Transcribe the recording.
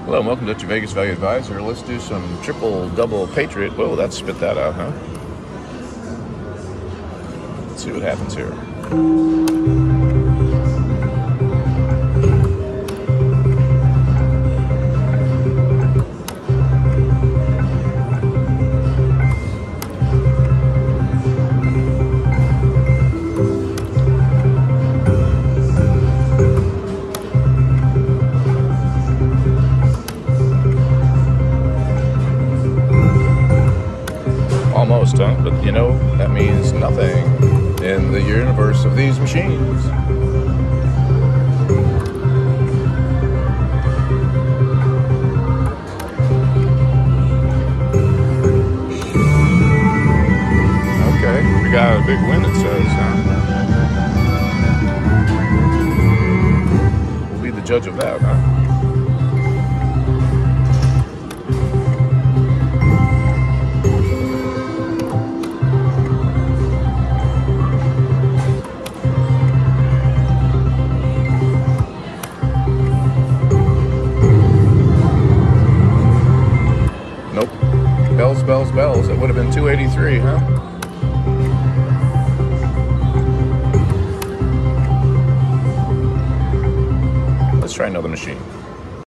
Hello and welcome to your Vegas Value Advisor. Let's do some triple double Patriot. Whoa, that spit that out, huh? Let's see what happens here. Almost, huh? But you know, that means nothing in the universe of these machines. Okay, we got a big win, it says, huh? We'll be the judge of that, huh? Nope. Bells, bells, bells. It would have been 283, huh? Let's try another machine.